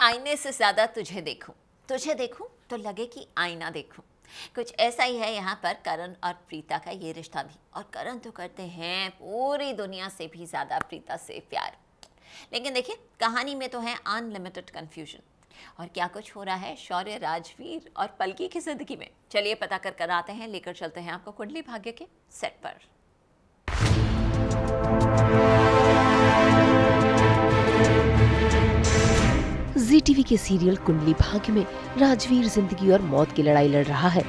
आईने से ज़्यादा तुझे देखूं तो लगे कि आईना देखूं। कुछ ऐसा ही है यहाँ पर करण और प्रीता का ये रिश्ता भी। और करण तो करते हैं पूरी दुनिया से भी ज़्यादा प्रीता से प्यार। लेकिन देखिए, कहानी में तो है अनलिमिटेड कन्फ्यूजन। और क्या कुछ हो रहा है शौर्य, राजवीर और पलकी की जिंदगी में, चलिए पता कर आते हैं। लेकर चलते हैं आपको कुंडली भाग्य के सेट पर। जी टीवी के सीरियल कुंडली भाग्य में राजवीर जिंदगी और मौत की लड़ाई लड़ रहा है।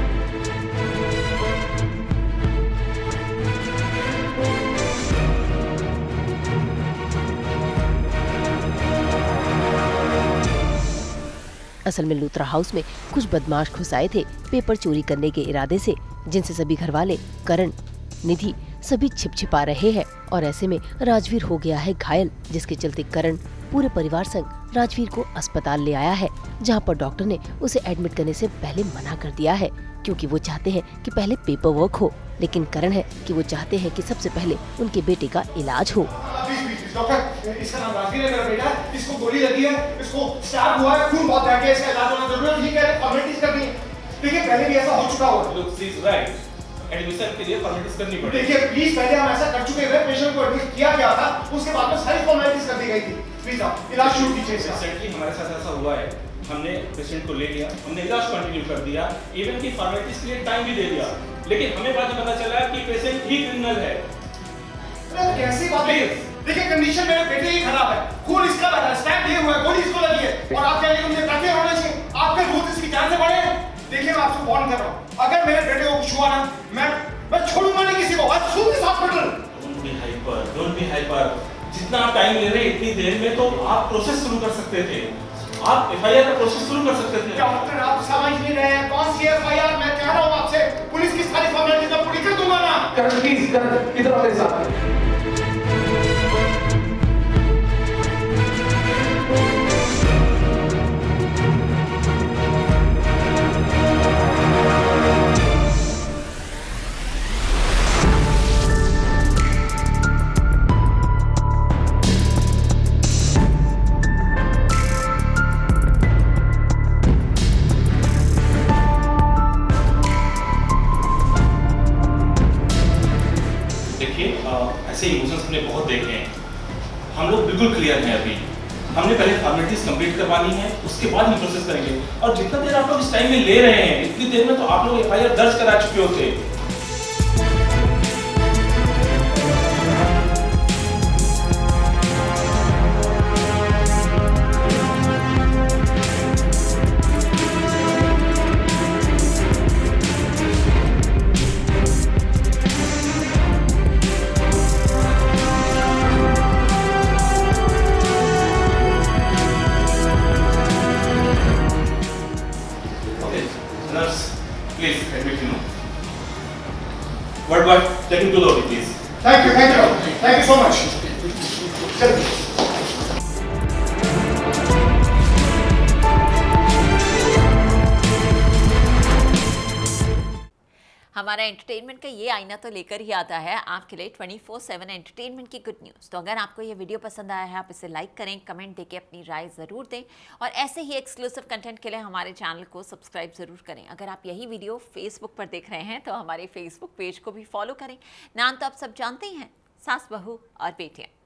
असल में लूथरा हाउस में कुछ बदमाश घुस आए थे पेपर चोरी करने के इरादे से, जिनसे सभी घरवाले, करण, निधि सभी छिपा रहे हैं। और ऐसे में राजवीर हो गया है घायल, जिसके चलते करण पूरे परिवार संग राजवीर को अस्पताल ले आया है, जहां पर डॉक्टर ने उसे एडमिट करने से पहले मना कर दिया है, क्योंकि वो चाहते हैं कि पहले पेपर वर्क हो। लेकिन करण है कि वो चाहते हैं कि सबसे पहले उनके बेटे का इलाज हो। डॉक्टर, इसका नाम राजवीर है, मेरा बेटा, इसको गोली लगी है, इसको स्टैब हुआ है, खून बहुत बह गया, इसका इलाज होना जरूरी है। ये कह रहे फॉर्मेलिटीज करनी है। देखिए, पहले भी ऐसा हो चुका हुआ। Look, she is right, admission के लिए फॉर्मेलिटीज करनी पड़ेगी। देखिए प्लीज, पहले हम ऐसा कर चुके हैं, पेशेंट को एडमिट किया गया था, उसके बाद में सारी फॉर्मेलिटीज कर दी गई थी। प्लीज आप इलाज शुरू कीजिए। रिसेंटली हमारे साथ ऐसा हुआ है, हमने पेशेंट को ले लिया, हमने इलाज कंटिन्यू कर दिया, इवन की फॉर्मेलिटीज के लिए टाइम भी दे दिया, लेकिन हमें बाद में पता चला कि पेशेंट ही क्रिमिनल है। कैसी बात है? देखिए, कंडीशन मेरे बेटे की खराब है, खून इसका लगा है, स्टैब दिए हुए हैं, गोली इसको लगी है, और आप कह रहे हैं मुझे ताकि होना चाहिए। आपके भूत इसकी जान से बड़े हैं। देखिए, मैं आपसे वार्न कर रहा हूं, अगर मेरे बेटे को कुछ हुआ ना, मैं छोड़ूंगा नहीं किसी को। आज सूट इस हॉस्पिटल। Don't be hyper. जितना आप टाइम ले रहे हैं, इतनी देर में तो आप प्रोसेस शुरू कर सकते थे, आप एफआईआर का प्रोसेस शुरू कर सकते थे। डॉक्टर, आप समझ नहीं रहे हैं, कौन सी एफआईआर? मैं कह रहा हूं आपसे, पुलिस की सारी फॉर्मेलिटीज मैं पूरी कर दूंगा ना। करण प्लीज, करण इधर आओ मेरे साथ। ऐसे इमोशंस हमने बहुत देखे हैं, हम लोग बिल्कुल क्लियर हैं। अभी हमने पहले फॉर्मेलिटीज कंप्लीट करवानी है, उसके बाद हम प्रोसेस करेंगे। और जितना देर आप लोग इस टाइम में ले रहे हैं, इतनी देर में तो आप लोग एफआईआर दर्ज करा चुके होते। Please admit him. But take him to the OT, please. Thank you so much. हमारा एंटरटेनमेंट का ये आईना तो लेकर ही आता है आपके लिए 24/7 एंटरटेनमेंट की गुड न्यूज़। तो अगर आपको ये वीडियो पसंद आया है, आप इसे लाइक करें, कमेंट देके अपनी राय ज़रूर दें, और ऐसे ही एक्सक्लूसिव कंटेंट के लिए हमारे चैनल को सब्सक्राइब ज़रूर करें। अगर आप यही वीडियो फेसबुक पर देख रहे हैं तो हमारे फेसबुक पेज को भी फॉलो करें। नाम तो आप सब जानते ही हैं, सास, बहू और बेटियाँ।